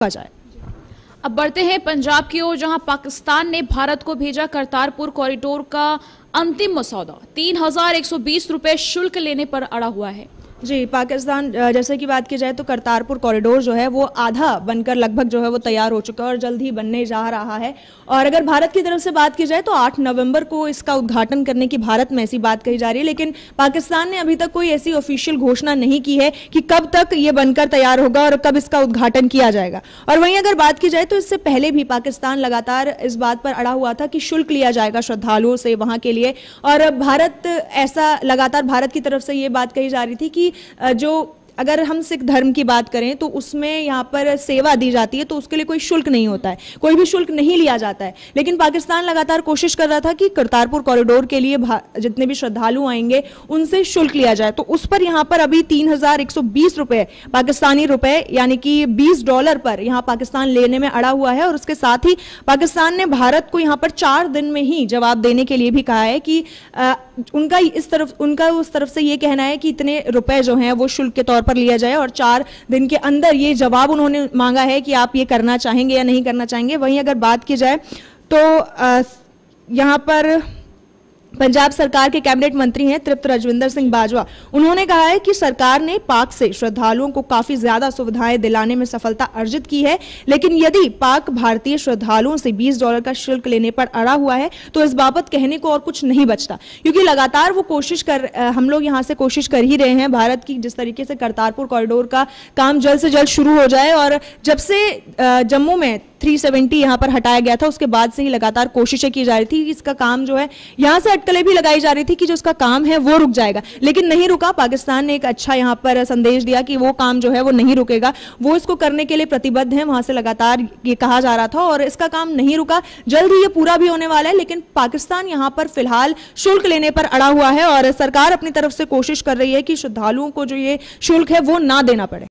जाए। अब बढ़ते हैं पंजाब की ओर, जहां पाकिस्तान ने भारत को भेजा करतारपुर कॉरिडोर का अंतिम मसौदा। 3120 रुपए शुल्क लेने पर अड़ा हुआ है। जी, पाकिस्तान जैसे कि बात की जाए तो करतारपुर कॉरिडोर जो है वो आधा बनकर लगभग जो है वो तैयार हो चुका है और जल्द ही बनने जा रहा है। और अगर भारत की तरफ से बात की जाए तो 8 नवंबर को इसका उद्घाटन करने की भारत में ऐसी बात कही जा रही है, लेकिन पाकिस्तान ने अभी तक कोई ऐसी ऑफिशियल घोषणा नहीं की है कि कब तक ये बनकर तैयार होगा और कब इसका उद्घाटन किया जाएगा। और वहीं अगर बात की जाए तो इससे पहले भी पाकिस्तान लगातार इस बात पर अड़ा हुआ था कि शुल्क लिया जाएगा श्रद्धालुओं से वहां के लिए, और भारत ऐसा लगातार भारत की तरफ से ये बात कही जा रही थी कि जो अगर हम सिख धर्म की बात करें तो उसमें यहाँ पर सेवा दी जाती है तो उसके लिए कोई शुल्क नहीं होता है, कोई भी शुल्क नहीं लिया जाता है। लेकिन पाकिस्तान लगातार कोशिश कर रहा था कि करतारपुर कॉरिडोर के लिए जितने भी श्रद्धालु आएंगे उनसे शुल्क लिया जाए, तो उस पर यहाँ पर अभी 3120 रुपए पाकिस्तानी रुपए यानी कि $20 पर यहाँ पाकिस्तान लेने में अड़ा हुआ है। और उसके साथ ही पाकिस्तान ने भारत को यहाँ पर 4 दिन में ही जवाब देने के लिए भी कहा है कि उनका उस तरफ से ये कहना है कि इतने रुपए जो हैं वो शुल्क के तौर पर लिया जाए और 4 दिन के अंदर ये जवाब उन्होंने मांगा है कि आप ये करना चाहेंगे या नहीं करना चाहेंगे। वहीं अगर बात की जाए तो यहाँ पर पंजाब सरकार के कैबिनेट मंत्री हैं तृप्त रजविंदर सिंह बाजवा, उन्होंने कहा है कि सरकार ने पाक से श्रद्धालुओं को काफी ज्यादा सुविधाएं दिलाने में सफलता अर्जित की है, लेकिन यदि पाक भारतीय श्रद्धालुओं से $20 का शुल्क लेने पर अड़ा हुआ है तो इस बाबत कहने को और कुछ नहीं बचता, क्योंकि लगातार वो हम लोग यहाँ से कोशिश कर ही रहे हैं भारत की जिस तरीके से करतारपुर कॉरिडोर का काम जल्द से जल्द शुरू हो जाए। और जब से जम्मू में 370 यहाँ पर हटाया गया था उसके बाद से ही लगातार कोशिशें की जा रही थी कि इसका काम जो है, यहाँ से अटकलें भी लगाई जा रही थी कि जो इसका काम है वो रुक जाएगा, लेकिन नहीं रुका। पाकिस्तान ने एक अच्छा यहाँ पर संदेश दिया कि वो काम जो है वो नहीं रुकेगा, वो इसको करने के लिए प्रतिबद्ध है। वहां से लगातार ये कहा जा रहा था और इसका काम नहीं रुका, जल्द ही ये पूरा भी होने वाला है। लेकिन पाकिस्तान यहाँ पर फिलहाल शुल्क लेने पर अड़ा हुआ है और सरकार अपनी तरफ से कोशिश कर रही है कि श्रद्धालुओं को जो ये शुल्क है वो ना देना पड़े।